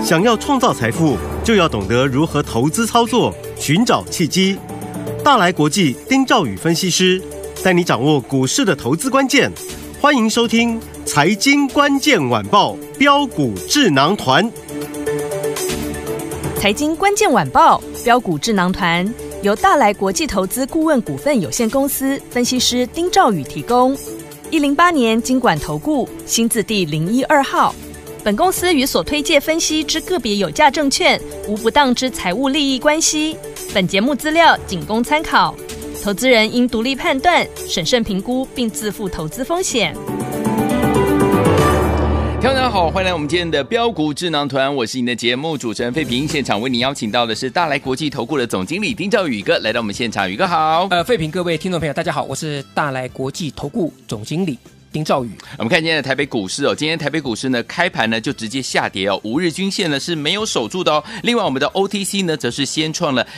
想要创造财富，就要懂得如何投资操作，寻找契机。大来国际丁兆宇分析师带你掌握股市的投资关键。欢迎收听《财经关键晚报》标股智囊团。 财经关键晚报标股智囊团由大来国际投资顾问股份有限公司分析师丁兆宇提供。108年金管投顾新字第012号。本公司与所推介分析之个别有价证券无不当之财务利益关系。本节目资料仅供参考，投资人应独立判断、审慎评估并自负投资风险。 大家好，欢迎来我们今天的标股智囊团，我是你的节目主持人费平。现场为你邀请到的是大来国际投顾的总经理丁兆宇哥来到我们现场，宇哥好。 费平，各位听众朋友大家好，我是大来国际投顾总经理丁兆宇。 我们看今天的台北股市哦，今天台北股市呢开盘呢就直接下跌哦，5日均线呢是没有守住的哦。另外我们的 OTC 呢则是先创了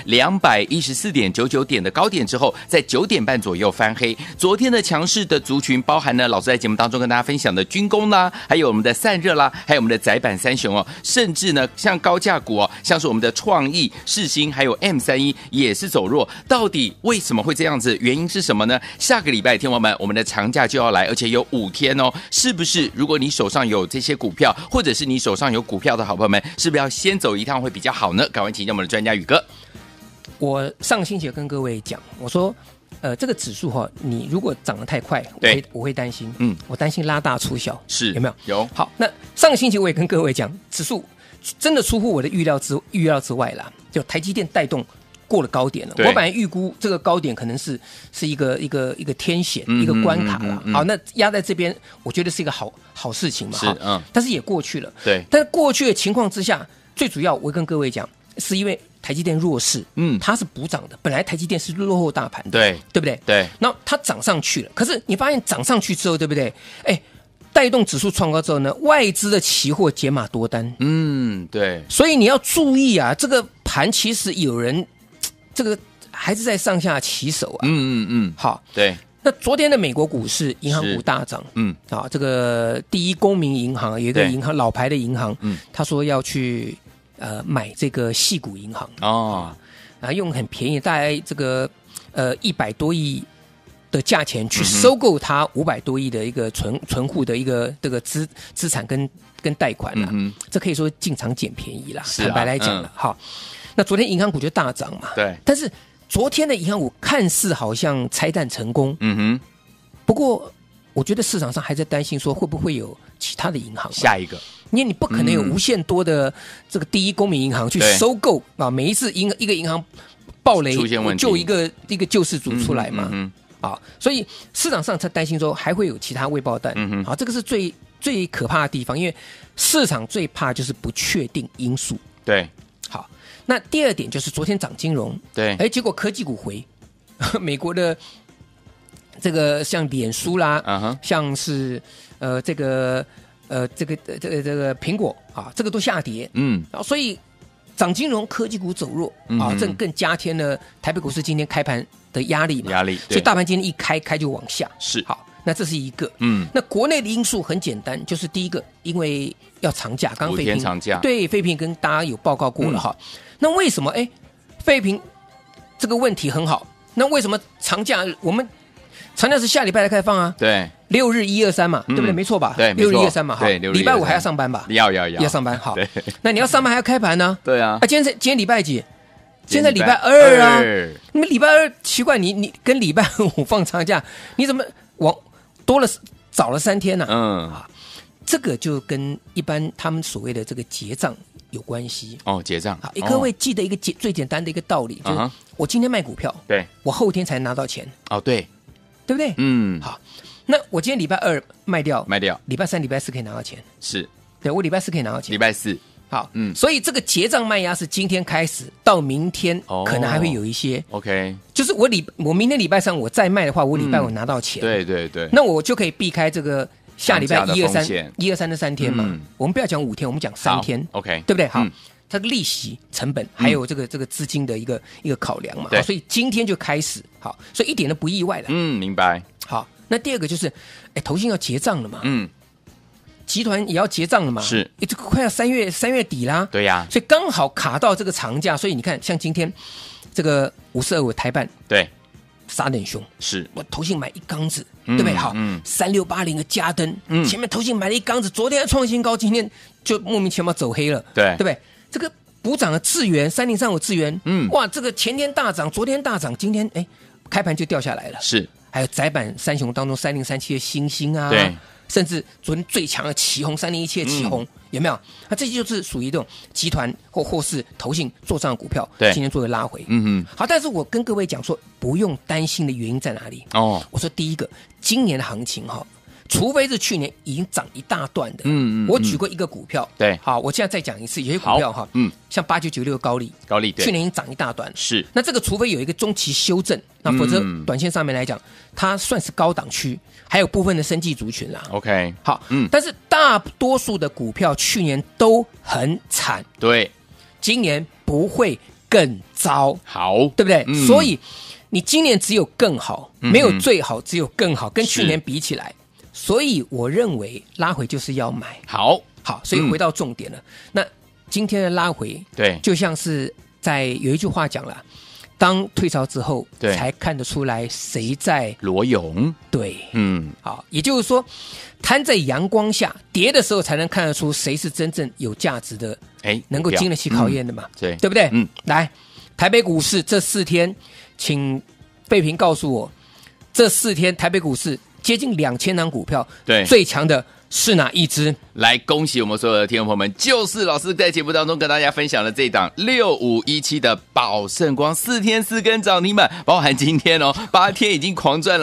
214.99点的高点之后，在9点半左右翻黑。昨天的强势的族群包含呢老师在节目当中跟大家分享的军工啦，还有我们的散热啦，还有我们的载板三雄哦，甚至呢像高价股哦，像是我们的创意、世新还有 M31 也是走弱。到底为什么会这样子？原因是什么呢？下个礼拜天王们，我们的长假就要来，而且有5天哦，是不是？如果你手上有这些股票，或者是你手上有股票的好朋友们，是不是要先走一趟会比较好呢？赶快请教我们的专家宇哥。 我上个星期跟各位讲，我说，这个指数你如果涨得太快，我会担心，我担心拉大出小， 是有没有？ 有。 好，那上个星期我也跟各位讲，指数真的出乎我的预料之外啦，就台积电带动。过了高点了，我本来预估这个高点可能是一个天险，一个关卡了。好，那压在这边，我觉得是一个好事情嘛。 是， 但是也过去了。 对， 但是过去的情况之下，最主要我跟各位讲，是因为台积电弱势，它是补涨的。本来台积电是落后大盘的，对不对？ 对。 那它涨上去了，可是你发现涨上去之后，对不对？带动指数创高之后呢，外资的期货解码多单， 对。 所以你要注意啊，这个盘其实有人。这个还是在上下起手啊，好， 对。 那昨天的美国股市，银行股大涨，这个第一公民银行有一个银行老牌的银行，他说要去买这个矽谷银行用很便宜，大概这个100多亿的价钱去收购它500多亿的一个存户的一个这个资产跟贷款了，这可以说进场捡便宜啦，坦白来讲了，好。那昨天银行股就大涨嘛， 对。 但是昨天的银行股看似好像拆弹成功，不过我觉得市场上还在担心说会不会有其他的银行下一个， 因为你不可能有无限多的这个第一公民银行去收购啊，每一次一个银行爆雷就一个救世主出来嘛，所以市场上才担心说还会有其他未爆弹，好，这个是最可怕的地方，因为市场最怕就是不确定因素， 对。 那第二点就是昨天涨金融， 对， 结果科技股回，美国的这个像脸书啦，像是这个苹果啊，这个都下跌，所以涨金融，科技股走弱啊，这更加添了台北股市今天开盘的压力嘛，所以大盘今天一开就往下， 是好。那这是一个，那国内的因素很简单，就是第一个，因为要长假，刚废平长假， 对，废平跟大家有报告过了哈。那为什么废平这个问题很好？那为什么长假我们长假是下礼拜才开始放啊？ 对 ，6日1、2、3嘛，对不对？没错吧？ 对 ，6日1、2、3嘛， 对， 礼拜5还要上班吧？要上班，好。那你要上班还要开盘呢？ 对啊。 今天礼拜几？现在礼拜2啊。你们礼拜2奇怪，你跟礼拜5放长假，你怎么早了3天呢？这个就跟一般他们所谓的这个结账有关系结账。 好，各位记得一个最简单的一个道理，就是我今天卖股票， 对， 我后天才拿到钱。 对不对？好，那我今天礼拜2卖掉，礼拜3、礼拜4可以拿到钱， 是， 对，我礼拜4可以拿到钱， 礼拜4。 好，所以这个结账卖压是今天开始到明天，可能还会有一些。 OK， 就是我明天礼拜3我再卖的话，我礼拜5拿到钱。 对， 那我就可以避开这个下礼拜1、2、3的3天嘛。我们不要讲5天，我们讲3天。 OK， 对不对？好，它的利息成本还有这个资金的一个考量嘛。所以今天就开始好，所以一点都不意外了。 明白。 好，那第二个就是，投信要结账了嘛。 集团也要结账了嘛， 是， 这个快要3月底啦， 对呀， 所以刚好卡到这个长假，所以你看，像今天这个5225台半， 对， 杀得很凶， 是我投信买一缸子，对不对？好，3680的嘉登，前面投信买了一缸子，昨天创新高，今天就莫名其妙走黑了， 对不对？这个补涨的智原3035智原，哇，这个前天大涨，昨天大涨，今天开盘就掉下来了， 是。 还有载板三雄当中3037的星星啊， 对， 甚至昨天最强的旗宏3017的旗宏，有没有？那这就是属于这种集团或是投信做账的股票， 对， 今天做的拉回，好，但是我跟各位讲说，不用担心的原因在哪里？我说第一个，今年的行情除非是去年已经涨一大段的，我举过一个股票， 对， 好，我现在再讲一次，有些股票像8996高利， 对， 去年已经涨一大段， 是， 那这个除非有一个中期修正，那否则短线上面来讲，它算是高档区，还有部分的生技族群啦 ，OK， 好，但是大多数的股票去年都很惨， 对， 今年不会更糟， 好， 对不对？所以你今年只有更好，没有最好，只有更好，跟去年比起来。所以我认为拉回就是要买，好，所以回到重点了。那今天的拉回， 对， 就像是有一句话讲了，当退潮之后， 对， 才看得出来谁在裸泳。 对，好，也就是说，摊在阳光下跌的时候，才能看得出谁是真正有价值的，能够经得起考验的嘛，对不对？来，台北股市这4天，请费平告诉我，这4天台北股市接近2000档股票， 对， 最强的是哪一支？ 来，恭喜我们所有的听众朋友们，就是老师在节目当中跟大家分享的这档6517的宝盛光，4天4根涨停板，包含今天8天已经狂赚了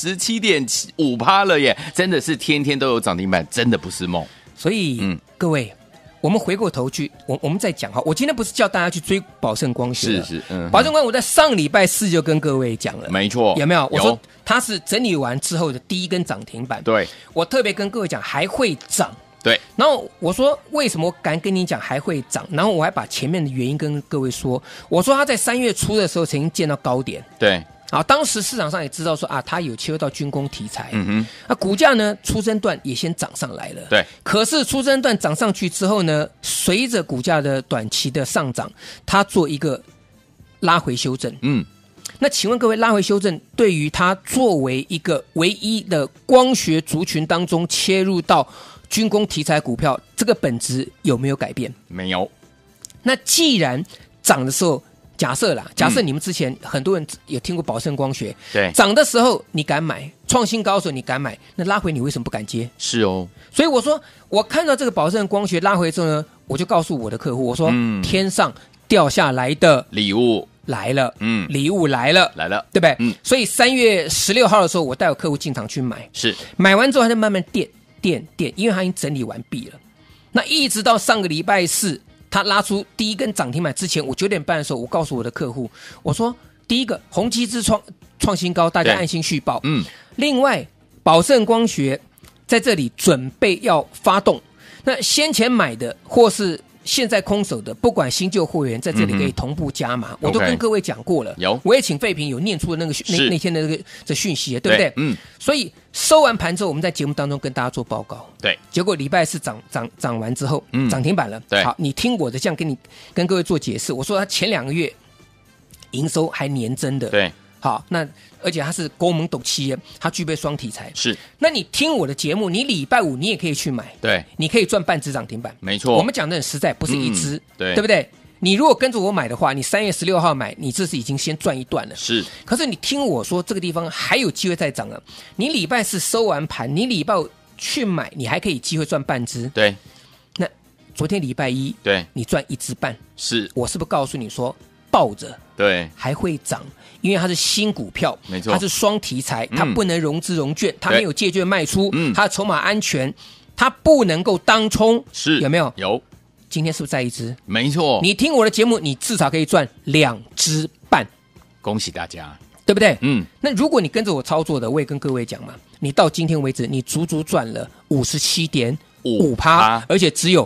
57.5%了耶，真的是天天都有涨停板，真的不是梦。 所以，各位。我们回过头去，我们再讲哈。我今天不是叫大家去追宝盛光学， 是， 宝盛光我在上礼拜4就跟各位讲了， 没错， 有没有？我说它是整理完之后的第一根涨停板， 对， 我特别跟各位讲还会涨， 对。 然后我说为什么我敢跟你讲还会涨？然后我还把前面的原因跟各位说，我说它在3月初的时候曾经见到高点， 对。 好，当时市场上也知道说它有切入到军工题材，那股价呢，初升段也先涨上来了， 对。 可是初升段涨上去之后呢，随着股价的短期的上涨，它做一个拉回修正，那请问各位，拉回修正对于它作为一个唯一的光学族群当中切入到军工题材股票，这个本质有没有改变？ 没有。 那既然涨的时候，假设你们之前很多人有听过宝盛光学， 对， 涨的时候你敢买，创新高的时候你敢买，那拉回你为什么不敢接？ 是哦， 所以我说，我看到这个宝盛光学拉回之后呢，我就告诉我的客户，我说，天上掉下来的礼物来了，礼物来了，对不对？所以3月16号的时候，我带我客户进场去买， 是买完之后他就慢慢垫，因为他已经整理完毕了。那一直到上个礼拜4。他拉出第一根涨停板之前，我9点半的时候，我告诉我的客户，我说第一个宏基之创新高，大家安心续报。另外宝盛光学在这里准备要发动，那先前买的或是现在空手的，不管新旧会员在这里可以同步加码，我都跟各位讲过了。 有， 我也请费平有念出的那天的那个讯息，对不对？所以收完盘之后，我们在节目当中跟大家做报告。 对， 结果礼拜4涨完之后，涨停板了。 对， 好，你听我的，这样跟各位做解释。我说他前2个月营收还年增的。 对， 好，那而且它是公盟斗企业，它具备双题材。 是， 那你听我的节目，你礼拜5你也可以去买。 对， 你可以赚半只涨停板。 没错， 我们讲的很实在，不是一只， 对不对？你如果跟着我买的话，你3月16号买，你这是已经先赚一段了。 是， 可是你听我说，这个地方还有机会再涨了。你礼拜4收完盘，你礼拜5去买，你还可以机会赚半只。 对， 那昨天礼拜1， 对， 你赚1只半。 是， 我是不是告诉你说抱着？ 对， 还会涨，因为它是新股票， 没错， 它是双题材，它不能融资融券，它没有借券卖出，它的筹码安全，它不能够当冲， 是有没有？ 有。 今天是不是再一只？ 没错， 你听我的节目，你至少可以赚2只半， 恭喜大家， 对不对？那如果你跟着我操作的，我也跟各位讲嘛，你到今天为止，你足足赚了57.5%，而且只有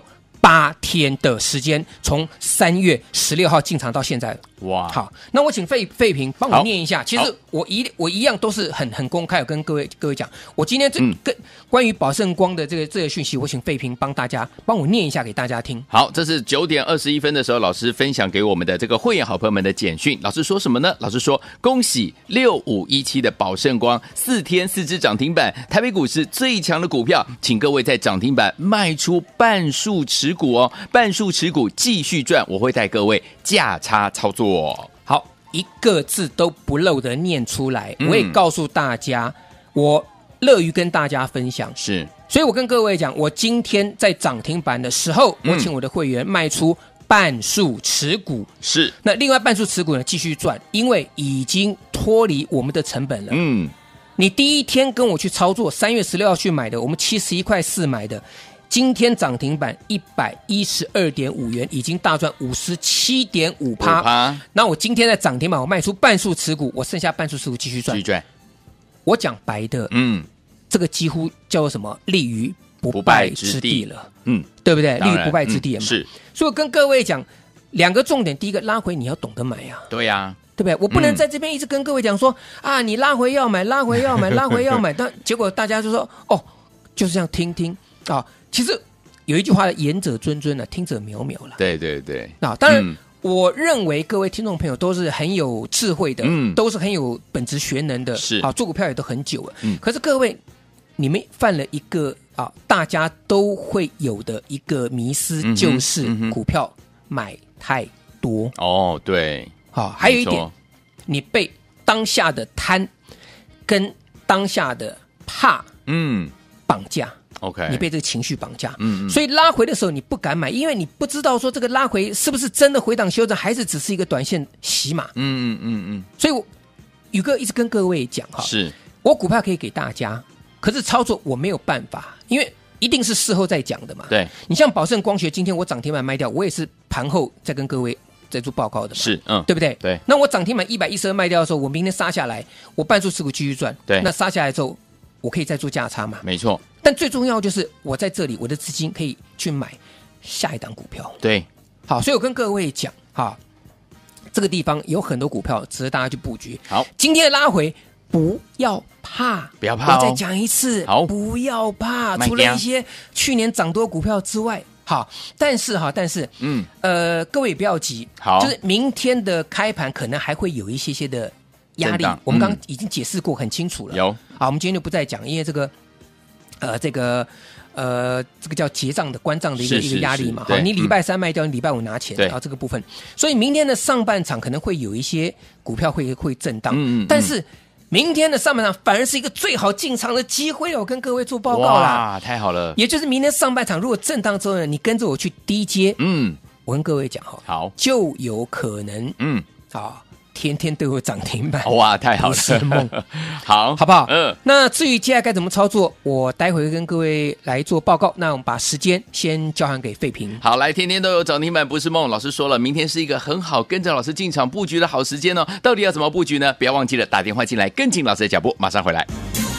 8天的时间，从3月16号进场到现在。 哇， 好，那我请费平帮我念一下。其实我一样都是很公开，跟各位讲，我今天跟关于宝盛光的这个讯息，我请费平帮我念一下给大家听。 好，这是9点21分的时候，老师分享给我们的这个会员好朋友们的简讯。老师说什么呢？老师说，恭喜6517的宝盛光4天4只涨停板，台北股市最强的股票，请各位在涨停板卖出半数持股哦，半数持股继续赚，我会带各位价差操作。 好，一个字都不漏的念出来，我也告诉大家，我乐于跟大家分享。 是， 所以我跟各位讲，我今天在涨停板的时候，我请我的会员卖出半数持股， 是， 那另外半数持股呢继续赚，因为已经脱离我们的成本了。你第一天跟我去操作，3月16号去买的，我们71.4块买的。今天涨停板112.5元，已经大赚57.5%。那我今天在涨停板，我卖出半数持股，我剩下半数持股继续赚。我讲白的，这个几乎叫做什么？立于不败之地了，对不对？立于不败之地了嘛。是，所以我跟各位讲2个重点，第一个拉回你要懂得买呀， 对呀， 对不对？我不能在这边一直跟各位讲说啊，你拉回要买，拉回要买，拉回要买，但结果大家就说哦，就是这样听啊。其实有一句话的言者谆谆听者渺渺了。 对对对。 那当然，我认为各位听众朋友都是很有智慧的，都是很有本质学能的， 是做股票也都很久了。可是各位，你们犯了一个大家都会有的一个迷思，就是股票买太多。 哦，对。 好，还有一点，你被当下的贪跟当下的怕，绑架。 OK， 你被这个情绪绑架，所以拉回的时候你不敢买，因为你不知道说这个拉回是不是真的回档修正，还是只是一个短线洗码。所以我宇哥一直跟各位讲哈， 是我股票可以给大家，可是操作我没有办法，因为一定是事后再讲的嘛。 对， 你像宝盛光学，今天我涨停板卖掉，我也是盘后再跟各位再做报告的嘛， 是， 对不对？ 对。 那我涨停板112卖掉的时候，我明天杀下来，我半数持股继续赚。 对， 那杀下来之后，我可以再做价差嘛？ 没错。 但最重要就是我在这里，我的资金可以去买下一档股票。 对， 好，所以我跟各位讲哈，这个地方有很多股票值得大家去布局。 好， 今天的拉回不要怕， 不要怕， 我再讲一次， 好， 不要怕。除了一些去年涨多股票之外，好，但是各位也不要急， 好， 就是明天的开盘可能还会有一些的压力，我们刚刚已经解释过很清楚了。 有， 好，我们今天就不再讲，因为这个叫结账的关账的一个压力嘛。好，你礼拜3卖掉，你礼拜5拿钱，然后这个部分，所以明天的上半场可能会有一些股票会震荡，但是明天的上半场反而是一个最好进场的机会，我跟各位做报告啦。 哇，太好了！ 也就是明天上半场如果震荡之后呢，你跟着我去低接，我跟各位讲哈， 好， 就有可能，天天都有涨停板， 哇，太好了， 不是梦， 好不好？那至于接下来该怎么操作，我待会会跟各位来做报告。那我们把时间先交还给费平。 好，来，天天都有涨停板不是梦。老师说了，明天是一个很好跟着老师进场布局的好时间哦。到底要怎么布局呢？不要忘记了打电话进来，跟紧老师的脚步，马上回来。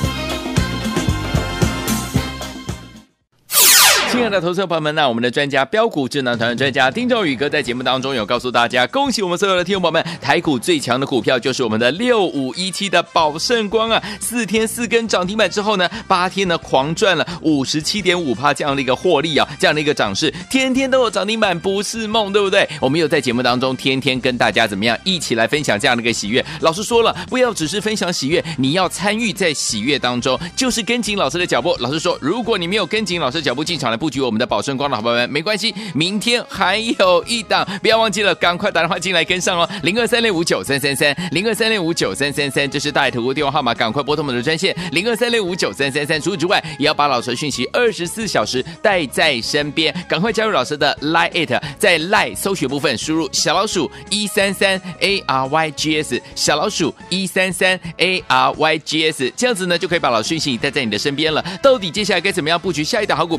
亲爱的投资者朋友们，那我们的专家标股智囊团的专家丁兆宇哥在节目当中有告诉大家，恭喜我们所有的听众朋友们，台股最强的股票就是我们的6517的宝盛光啊，4天4根涨停板之后呢，8天呢狂赚了57.5%这样的一个获利啊，这样的一个涨势，天天都有涨停板不是梦，对不对？我们有在节目当中天天跟大家怎么样一起来分享这样的一个喜悦。老师说了，不要只是分享喜悦，你要参与在喜悦当中，就是跟紧老师的脚步。老师说，如果你没有跟紧老师的脚步进场来布局我们的宝盛光的好朋友们，没关系，明天还有一档，不要忘记了，赶快打电话进来跟上哦，0236593333，0236593333，这是大爱投顾电话号码，赶快拨通我们的专线0236593333。除此之外，也要把老师的讯息24小时带在身边，赶快加入老师的 Line， 在 Line 搜寻部分输入小老鼠133ARYGS， 小老鼠133ARYGS， 这样子呢就可以把老师讯息带在你的身边了。到底接下来该怎么样布局下一档好股票？千万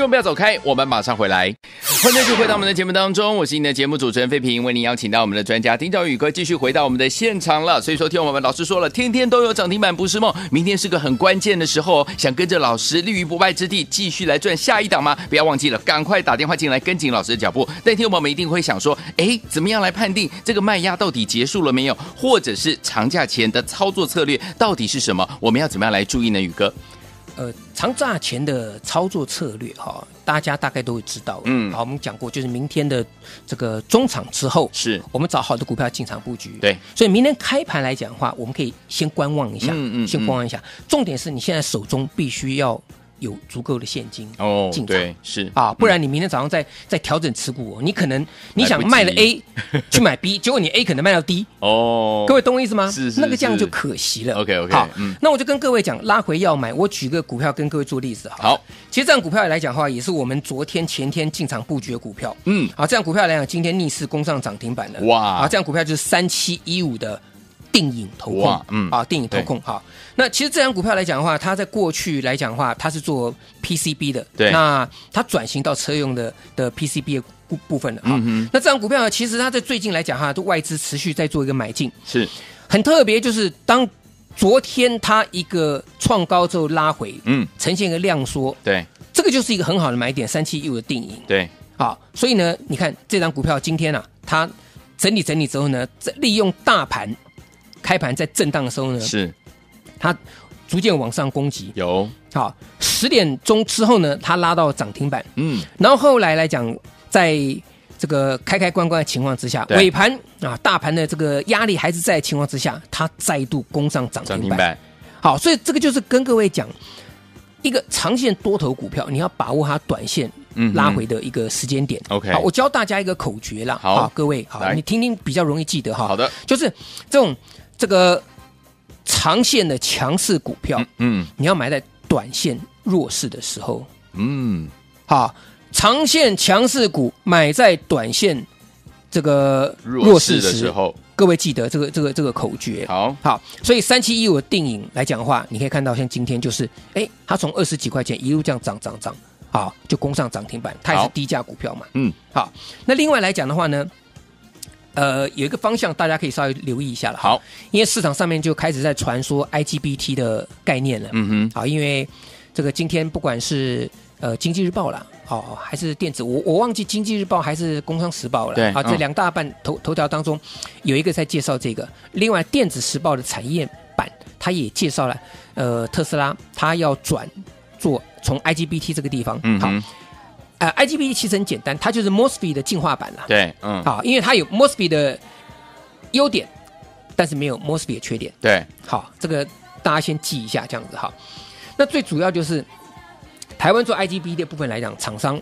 众不要走开，我们马上回来。欢迎继续回到我们的节目当中，我是您的节目主持人费平，为您邀请到我们的专家丁兆宇哥继续回到我们的现场了。所以说，听我们老师说了，天天都有涨停板不是梦，明天是个很关键的时候哦，想跟着老师立于不败之地，继续来赚下一档吗？不要忘记了，赶快打电话进来跟紧老师的脚步。但听我们一定会想说，怎么样来判定这个卖压到底结束了没有，或者是长假前的操作策略到底是什么？我们要怎么样来注意呢？宇哥？ 长假前的操作策略哈，大家大概都会知道。好，我们讲过，就是明天的这个中场之后，是我们找好的股票进场布局。对，所以明天开盘来讲的话，我们可以先观望一下，先观望一下。重点是你现在手中必须要有足够的现金进场， 对，是啊，不然你明天早上再调整持股，你可能你想卖了 A 去买 B， 结果你 A 可能卖到 D， 各位懂我意思吗？是那个这样就可惜了。 OK， 好，那我就跟各位讲，拉回要买，我举个股票跟各位做例子。好，其实这样股票来讲的话，也是我们昨天前天进场布局的股票。好，这样股票来讲，今天逆势攻上涨停板了。哇，这样股票就是3715的定影投控，定影投控。好，那其实这张股票来讲的话，它在过去来讲的话，它是做 PCB 的，对，那它转型到车用的 PCB 的部分了。好，那这张股票呢，其实它在最近来讲哈，都外资持续在做一个买进，是很特别，就是当昨天它一个创高之后拉回，呈现一个量缩，对，这个就是一个很好的买点，3715的定影，对，好，所以呢，你看这张股票今天啊，它整理之后呢，利用大盘开盘在震荡的时候呢，是它逐渐往上攻击，有好10点钟之后呢，它拉到涨停板，然后后来来讲，在这个开关的情况之下，尾盘啊，大盘的这个压力还是在的情况之下，它再度攻上涨停板。好，所以这个就是跟各位讲，一个长线多头股票，你要把握它短线拉回的一个时间点。OK， 好，我教大家一个口诀啦，好，各位好，你听听比较容易记得哈。好的，就是这个长线的强势股票，你要买在短线弱势的时候，好，长线强势股买在短线这个弱势的时候，各位记得这个口诀。好，所以3715的定影来讲的话，你可以看到像今天就是，它从20几块钱一路这样涨，好，就攻上涨停板，它也是低价股票嘛。好，那另外来讲的话呢，有一个方向大家可以稍微留意一下了。好，因为市场上面就开始在传说 IGBT 的概念了。好，因为这个今天不管是经济日报啦，还是电子，我忘记经济日报还是工商时报了。对，这两大半头条当中有一个在介绍这个，另外电子时报的产业版它也介绍了，特斯拉它要转做从 IGBT 这个地方。好。IGBT 其实很简单，它就是 MOSFET 的进化版啦。对，好，因为它有 MOSFET 的优点，但是没有 MOSFET 的缺点。对，好，这个大家先记一下，这样子哈。那最主要就是台湾做 IGBT 的部分来讲，厂商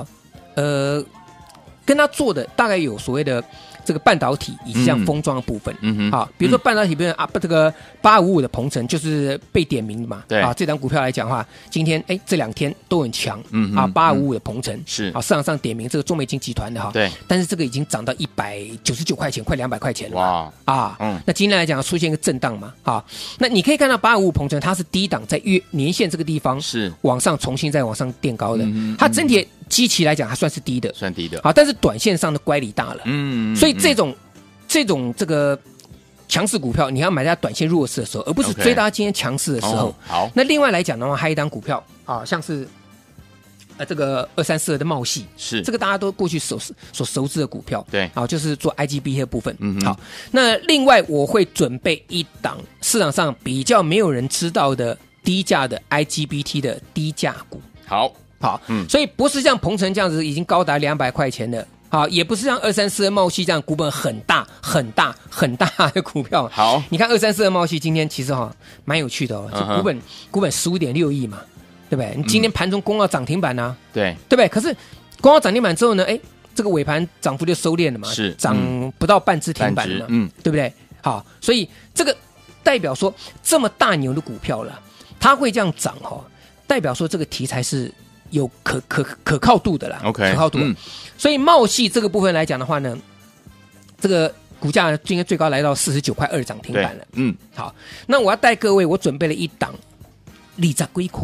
跟他做的大概有所谓的这个半导体以及像封装的部分，好，比如说半导体部分这个8555的鹏程就是被点名的嘛，对啊，这档股票来讲的话，今天这2天都很强，8555的鹏程是市场上点名这个中美金集团的哈，对，但是这个已经涨到199块钱，快200块钱了，哇那今天来讲出现一个震荡嘛，好，那你可以看到8555鹏程它是低档在年线这个地方是往上重新再往上垫高的，它整体基期来讲还算是低的，算低的，好，但是短线上的乖离大了，所以这种这个强势股票，你要买在短线弱势的时候，而不是追到它今天强势的时候。好，那另外来讲的话，还有一档股票像是这个2342的茂系，是这个大家都过去所熟知的股票，对，就是做 IGBT 的部分。好，那另外我会准备一档市场上比较没有人知道的低价的 IGBT 的低价股。好，所以不是像鹏程这样子已经高达200块钱的。好，也不是像2342茂系这样股本很大的股票。好，你看2342茂系今天其实蛮有趣的股本15.6亿嘛，对不对？你今天盘中攻到涨停板啊，对不对？可是攻到涨停板之后呢，这个尾盘涨幅就收敛了嘛，是涨不到半只停板了，对不对？好，所以这个代表说这么大牛的股票了，它会这样涨代表说这个题材是有可靠度的啦 ，OK， 可靠度。所以茂系这个部分来讲的话呢，这个股价今天最高来到49块2涨停板了。好，那我要带各位，我准备了一档20几块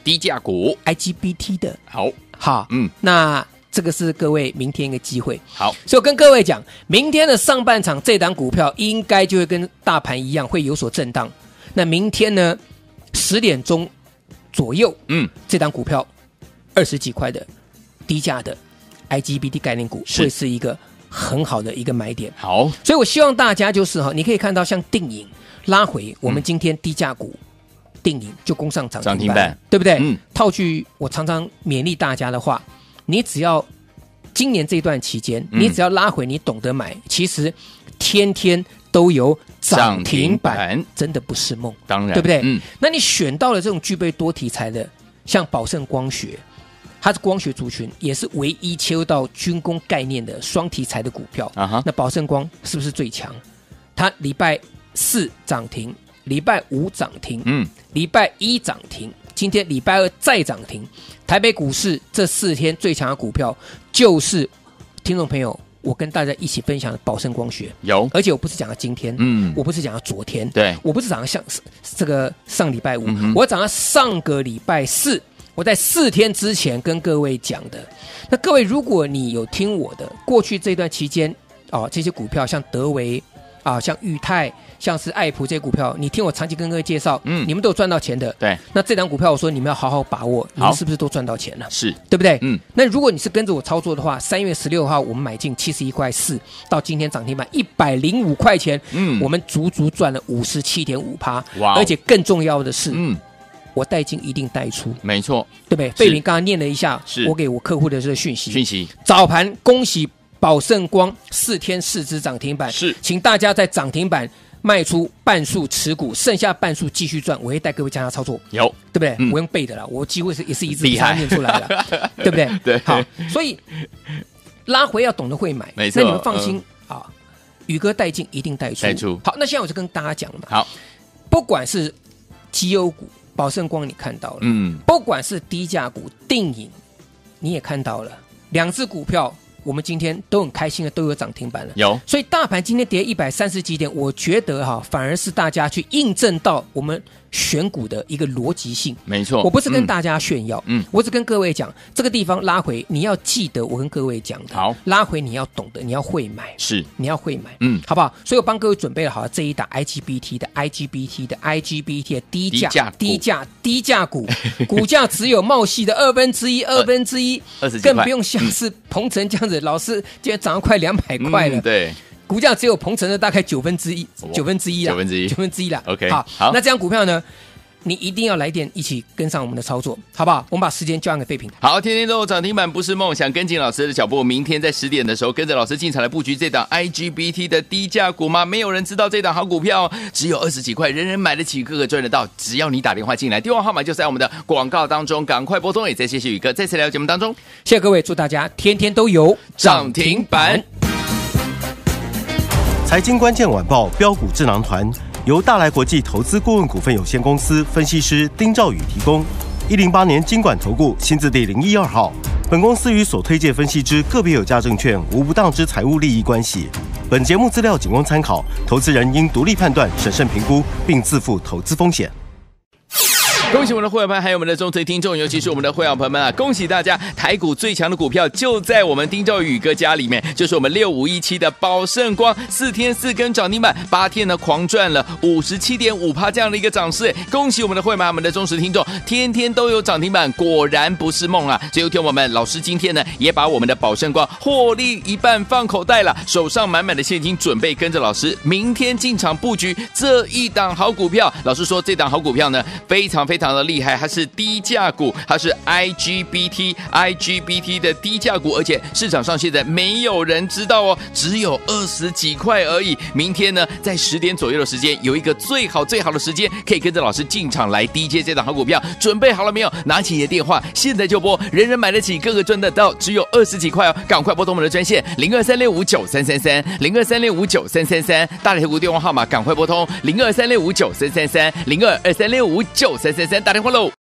低价股 IGBT 的。 好， 那这个是各位明天一个机会。 好， 所以我跟各位讲，明天的上半场这档股票应该就会跟大盘一样会有所震荡。那明天呢10点钟左右，这档股票20几块的低价的 IGBT 概念股会是一个很好的一个买点。 好， 所以我希望大家就是你可以看到像定影拉回，我们今天低价股定影就攻上涨停板，对不对？套句我常常勉励大家的话，你只要今年这段期间，你只要拉回，你懂得买，其实天天都有涨停板，真的不是梦， 当然， 对不对？那你选到了这种具备多题材的，像宝盛光学，它是光学族群，也是唯一切入到军工概念的双题材的股票。那宝盛光是不是最强？它礼拜4涨停，礼拜5涨停，礼拜1涨停，今天礼拜2再涨停。台北股市这4天最强的股票，就是听众朋友我跟大家一起分享的宝盛光学。 有， 而且我不是讲到今天，我不是讲到昨天， 对， 我不是讲到像这个上礼拜5，我讲到上个礼拜4，我在4天之前跟各位讲的。那各位，如果你有听我的过去这段期间这些股票像德微像裕泰，像是爱普这些股票，你听我长期跟各位介绍，你们都有赚到钱的。 对， 那这档股票我说你们要好好把握，你们是不是都赚到钱了？ 是， 对不对？那如果你是跟着我操作的话，3月16号我们买进71.4块，到今天涨停板105块钱，我们足足赚了57.5%，而且更重要的是，我带进一定带出， 没错， 对不对？费平刚刚念了一下，我给我客户的这个讯息，早盘恭喜宝盛光4天4只涨停板， 是，请大家在涨停板卖出半数持股，剩下半数继续赚。我会带各位加强操作， 有， 对不对？我用背的啦，我几乎也是一字不差念出来了，对不对？ 对， 好，所以拉回要懂得会买， 没错， 那你们放心宇哥带进一定带出。好，那现在我就跟大家讲了嘛， 好， 不管是绩优股宝盛光你看到了，不管是低价股定影你也看到了，2只股票我们今天都很开心的都有涨停板了， 有， 所以大盘今天跌130几点，我觉得反而是大家去印证到我们选股的一个逻辑性。 没错， 我不是跟大家炫耀，我只跟各位讲，这个地方拉回你要记得我跟各位讲的， 好， 拉回你要懂得，你要会买， 是， 你要会买，好不好？所以我帮各位准备了好这一档 IGBT 的低价股，股价只有茂系的1/2，更不用像是鹏程这样子，老师今天涨到快200块了， 对。 股价只有鹏程的大概1/9啦。 OK， 好，那这张股票呢，你一定要来电一起跟上我们的操作，好不好？我们把时间交给废品。 好，天天都有涨停板不是梦，想跟紧老师的脚步，明天在10点的时候跟着老师进场来布局这档 IGBT 的低价股吗？没有人知道这档好股票只有20几块，人人买得起，个个赚得到。只要你打电话进来，电话号码就在我们的广告当中，赶快拨通。也再谢谢宇哥再次来到节目当中， 谢谢各位，祝大家天天都有涨停板。 财经关键晚报标股智囊团由大来国际投资顾问股份有限公司分析师丁兆宇提供。108年金管投顾新字第012号。本公司与所推介分析之个别有价证券无不当之财务利益关系。本节目资料仅供参考，投资人应独立判断、审慎评估，并自负投资风险。 恭喜我们的会员朋友，还有我们的忠实听众，尤其是我们的会员朋友们啊！恭喜大家，台股最强的股票就在我们丁兆宇哥家里面，就是我们6517的宝盛光，4天4根涨停板，8天呢狂赚了57.5%这样的一个涨势。恭喜我们的会员朋友们的忠实听众，天天都有涨停板，果然不是梦啊！所以听我们老师今天呢也把我们的宝盛光获利一半放口袋了，手上满满的现金，准备跟着老师明天进场布局这一档好股票。老师说这档好股票呢非常的厉害，它是低价股，它是 IGBT 的低价股，而且市场上现在没有人知道哦，只有20几块而已。明天呢，在10点左右的时间，有一个最好的时间，可以跟着老师进场来低接这档好股票。准备好了没有？拿起你的电话，现在就拨，人人买得起，个个赚得到，只有20几块哦，赶快拨通我们的专线0236593333，0236593333，大来股电话号码赶快拨通0236593333，0223659333，打电话喽。